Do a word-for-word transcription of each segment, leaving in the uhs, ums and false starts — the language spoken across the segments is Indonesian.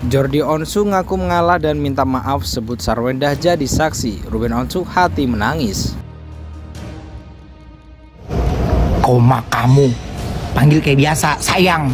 Jordi Onsu ngaku mengalah dan minta maaf, sebut Sarwenda jadi saksi. Ruben Onsu hati menangis. Koma kamu, panggil kayak biasa, sayang.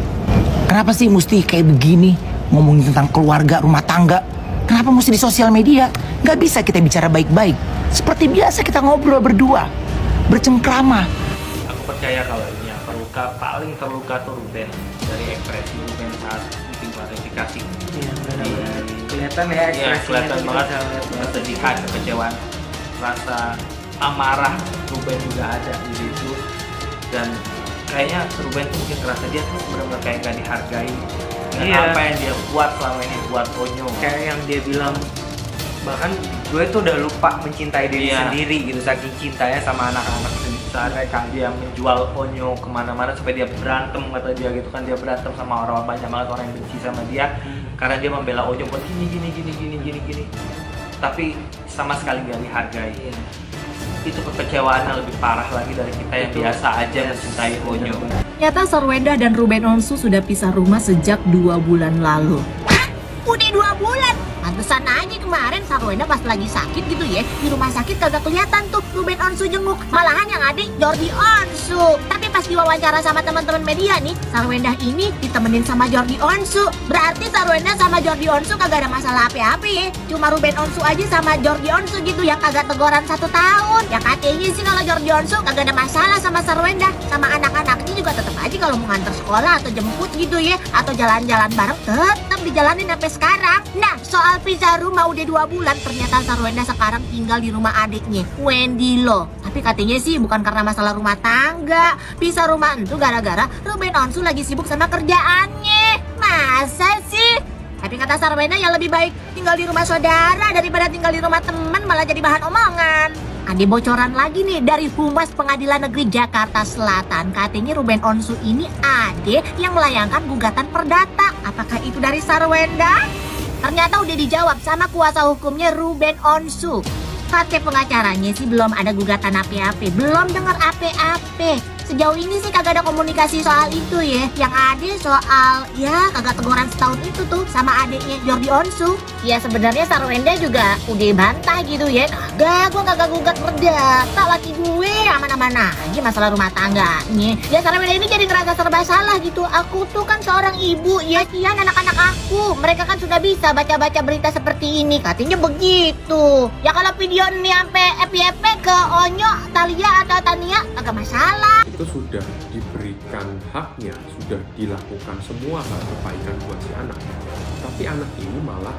Kenapa sih mesti kayak begini, ngomongin tentang keluarga, rumah tangga? Kenapa mesti di sosial media? Gak bisa kita bicara baik-baik. Seperti biasa kita ngobrol berdua, bercengkrama. Aku percaya kalau ini yang terluka, paling terluka tuh Ruben. Dari ekspresi Ruben saat bikin klarifikasi. Iya, benar-benar kelihatan ya Iya, kelihatan banget kesedihan, kekecewaan, rasa amarah Ruben juga ada di situ. Dan kayaknya Ruben tuh mungkin ngerasa dia tuh benar-benar kayak gak dihargai dengan iya. apa yang dia buat selama ini buat Onyo. Kayak yang dia bilang, bahkan gue tuh udah lupa mencintai diri Iya. sendiri gitu, saking cintanya sama anak-anak Saat mereka dia menjual Onyo kemana-mana sampai dia berantem, kata dia gitu kan, dia berantem sama orang, banyak banget orang yang benci sama dia hmm. karena dia membela Onyo buat gini gini gini gini gini gini tapi sama sekali gak dihargai. Iya. Itu kekecewaannya lebih parah lagi dari kita yang Itu. biasa aja mencintai Onyo. Ternyata Sarwenda dan Ruben Onsu sudah pisah rumah sejak dua bulan lalu. Hah? Udah dua bulan? Pantesan aja kemarin Sarwenda pas lagi sakit gitu ya, di rumah sakit kagak kelihatan tuh Ruben Onsu jenguk. Malahan yang adik Jordi Onsu. Tapi pas diwawancara sama teman-teman media nih, Sarwenda ini ditemenin sama Jordi Onsu. Berarti Sarwenda sama Jordi Onsu kagak ada masalah apa-apa ya. Cuma Ruben Onsu aja sama Jordi Onsu gitu yang kagak teguran satu tahun. Ya katanya sih kalau Jordi Onsu kagak ada masalah sama Sarwenda. Sama anak-anaknya juga tetap aja kalau mau nganter sekolah atau jemput gitu ya, atau jalan-jalan bareng tetap dijalanin sampai sekarang. Nah, soal pisah rumah udah dua bulan, ternyata Sarwenda sekarang tinggal di rumah adiknya, Wendy Lo. Tapi katanya sih bukan karena masalah rumah tangga. Pisah rumah itu gara-gara Ruben Onsu lagi sibuk sama kerjaannya. Masa sih? Tapi kata Sarwenda yang lebih baik tinggal di rumah saudara daripada tinggal di rumah teman malah jadi bahan omongan. Ada bocoran lagi nih dari Humas Pengadilan Negeri Jakarta Selatan. Katanya Ruben Onsu ini ada yang melayangkan gugatan perdata. Apakah itu dari Sarwenda? Ternyata udah dijawab sama kuasa hukumnya Ruben Onsu. Kata pengacaranya sih belum ada gugatan apa-apa, belum dengar apa-apa. Sejauh ini sih kagak ada komunikasi soal itu ya. Yang ada soal ya kagak teguran setahun itu tuh sama adiknya Jordi Onsu. Ya sebenarnya Sarwenda juga udah bantah gitu ya. Kagak, gue kagak gugat perdata, laki gue aman-aman aja masalah rumah tangganya. Ya Sarwenda ini jadi ngerasa serba salah gitu. Aku tuh kan seorang ibu, ya kian anak-anak aku. Mereka kan sudah bisa baca-baca berita seperti ini. Katanya begitu. Ya kalau video ini sampai F Y P ke Onyo, Talia atau Tania kagak masalah. Itu sudah diberikan haknya, sudah dilakukan semua hal kebaikan buat si anak. Tapi anak ini malah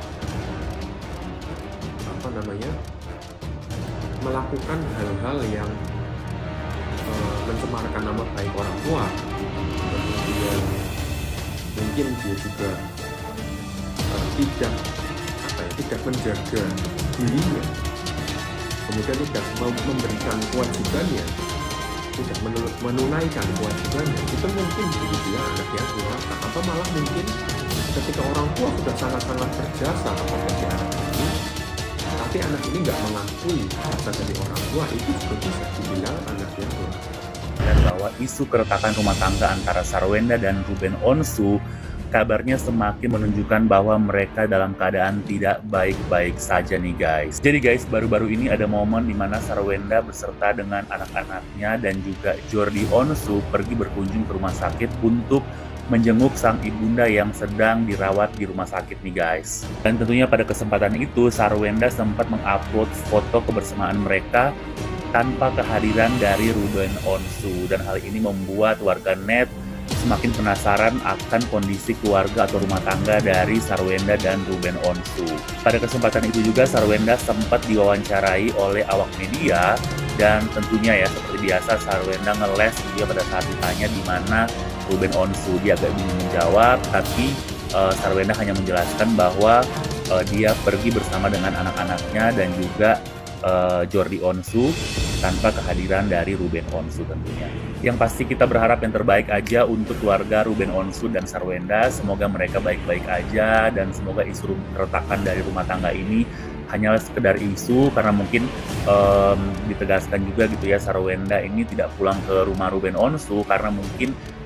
apa namanya melakukan hal-hal yang uh, mencemarkan nama baik orang tua. Kemudian mungkin dia juga uh, tidak apa ya, tidak menjaga dirinya. Kemudian tidak memberikan kewajibannya, tidak menunaikan kewajibannya. Itu mungkin jadi anak yang durhaka, atau malah mungkin ketika orang tua sudah sangat-sangat berjasa kepada si anak ini, tapi anak ini nggak mengakui jasa dari orang tua, itu juga bisa dibilang anak yang durhaka. Dan bahwa isu keretakan rumah tangga antara Sarwenda dan Ruben Onsu kabarnya semakin menunjukkan bahwa mereka dalam keadaan tidak baik-baik saja nih guys. Jadi guys, baru-baru ini ada momen dimana Sarwenda beserta dengan anak-anaknya dan juga Jordi Onsu pergi berkunjung ke rumah sakit untuk menjenguk sang ibunda yang sedang dirawat di rumah sakit nih guys. Dan tentunya pada kesempatan itu Sarwenda sempat mengupload foto kebersamaan mereka tanpa kehadiran dari Ruben Onsu, dan hal ini membuat warganet semakin penasaran akan kondisi keluarga atau rumah tangga dari Sarwenda dan Ruben Onsu. Pada kesempatan itu juga Sarwenda sempat diwawancarai oleh awak media, dan tentunya ya seperti biasa Sarwenda ngeles dia pada saat ditanya di mana Ruben Onsu. Dia agak bingung menjawab, tapi uh, Sarwenda hanya menjelaskan bahwa uh, dia pergi bersama dengan anak-anaknya dan juga uh, Jordi Onsu tanpa kehadiran dari Ruben Onsu tentunya. Yang pasti kita berharap yang terbaik aja untuk keluarga Ruben Onsu dan Sarwenda. Semoga mereka baik-baik aja, dan semoga isu keretakan dari rumah tangga ini hanyalah sekedar isu, karena mungkin um, ditegaskan juga gitu ya, Sarwenda ini tidak pulang ke rumah Ruben Onsu karena mungkin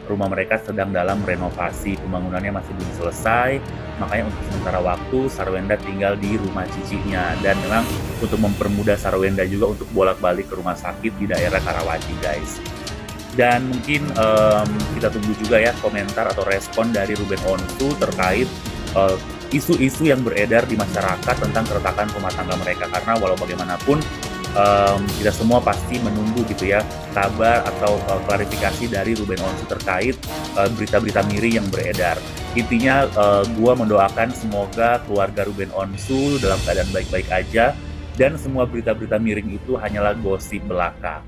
rumah mereka sedang dalam renovasi, pembangunannya masih belum selesai, makanya untuk sementara waktu Sarwenda tinggal di rumah cicinya. Dan memang untuk mempermudah Sarwenda juga untuk bolak-balik ke rumah sakit di daerah Karawaci guys. Dan mungkin um, kita tunggu juga ya komentar atau respon dari Ruben Onsu terkait uh, isu-isu yang beredar di masyarakat tentang keretakan rumah tangga mereka. Karena walau bagaimanapun Um, kita semua pasti menunggu gitu ya kabar atau uh, klarifikasi dari Ruben Onsu terkait uh, berita-berita miring yang beredar. Intinya uh, gua mendoakan semoga keluarga Ruben Onsu dalam keadaan baik-baik aja dan semua berita-berita miring itu hanyalah gosip belaka.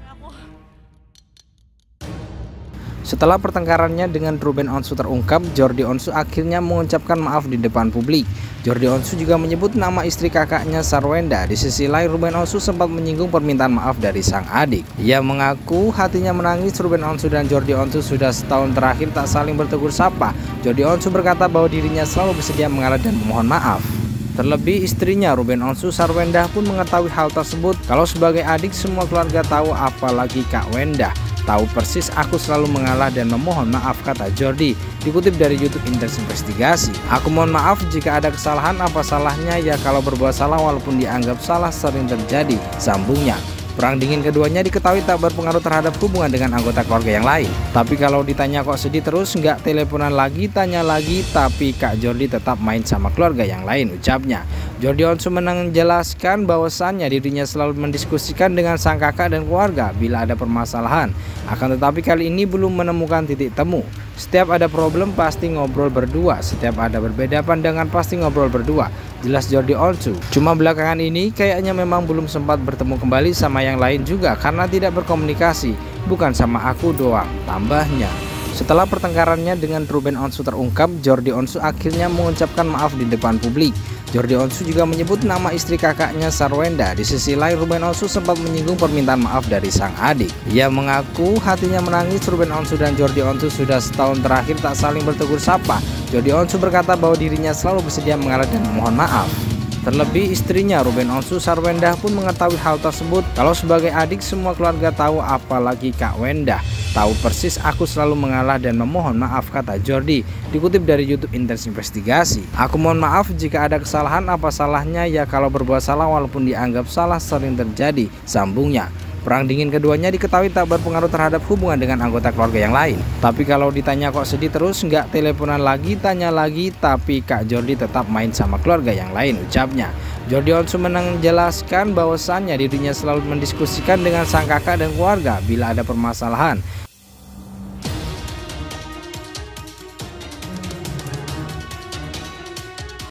Setelah pertengkarannya dengan Ruben Onsu terungkap, Jordi Onsu akhirnya mengucapkan maaf di depan publik. Jordi Onsu juga menyebut nama istri kakaknya Sarwenda. Di sisi lain, Ruben Onsu sempat menyinggung permintaan maaf dari sang adik. Ia mengaku hatinya menangis. Ruben Onsu dan Jordi Onsu sudah setahun terakhir tak saling bertegur sapa. Jordi Onsu berkata bahwa dirinya selalu bersedia mengalah dan memohon maaf. Terlebih istrinya Ruben Onsu, Sarwenda pun mengetahui hal tersebut. Kalau sebagai adik semua keluarga tahu, apalagi Kak Wenda. Tahu persis aku selalu mengalah dan memohon maaf, kata Jordi. Dikutip dari YouTube Indeks Investigasi. Aku mohon maaf jika ada kesalahan, apa salahnya ya kalau berbuat salah walaupun dianggap salah sering terjadi, sambungnya. Perang dingin keduanya diketahui tak berpengaruh terhadap hubungan dengan anggota keluarga yang lain. Tapi kalau ditanya kok sedih terus, nggak teleponan lagi, tanya lagi, tapi Kak Jordi tetap main sama keluarga yang lain, ucapnya. Jordi Onsu menjelaskan bahwasannya dirinya selalu mendiskusikan dengan sang kakak dan keluarga bila ada permasalahan. Akan tetapi kali ini belum menemukan titik temu. Setiap ada problem pasti ngobrol berdua, setiap ada berbeda pandangan pasti ngobrol berdua, jelas Jordi Onsu. Cuma belakangan ini kayaknya memang belum sempat bertemu kembali sama yang lain juga karena tidak berkomunikasi, bukan sama aku doang, tambahnya. Setelah pertengkarannya dengan Ruben Onsu terungkap, Jordi Onsu akhirnya mengucapkan maaf di depan publik. Jordi Onsu juga menyebut nama istri kakaknya Sarwenda. Di sisi lain, Ruben Onsu sempat menyinggung permintaan maaf dari sang adik. Ia mengaku hatinya menangis. Ruben Onsu dan Jordi Onsu sudah setahun terakhir tak saling bertegur sapa. Jordi Onsu berkata bahwa dirinya selalu bersedia mengalah dan memohon maaf. Terlebih istrinya Ruben Onsu, Sarwenda pun mengetahui hal tersebut. Kalau sebagai adik semua keluarga tahu, apalagi Kak Wenda. Tahu persis aku selalu mengalah dan memohon maaf, kata Jordi. Dikutip dari YouTube Indeks Investigasi. Aku mohon maaf jika ada kesalahan, apa salahnya ya kalau berbuat salah walaupun dianggap salah sering terjadi, sambungnya. Perang dingin keduanya diketahui tak berpengaruh terhadap hubungan dengan anggota keluarga yang lain. Tapi kalau ditanya kok sedih terus, nggak teleponan lagi, tanya lagi, tapi Kak Jordi tetap main sama keluarga yang lain, ucapnya. Jordi Onsu menjelaskan bahwasannya dirinya selalu mendiskusikan dengan sang kakak dan keluarga bila ada permasalahan.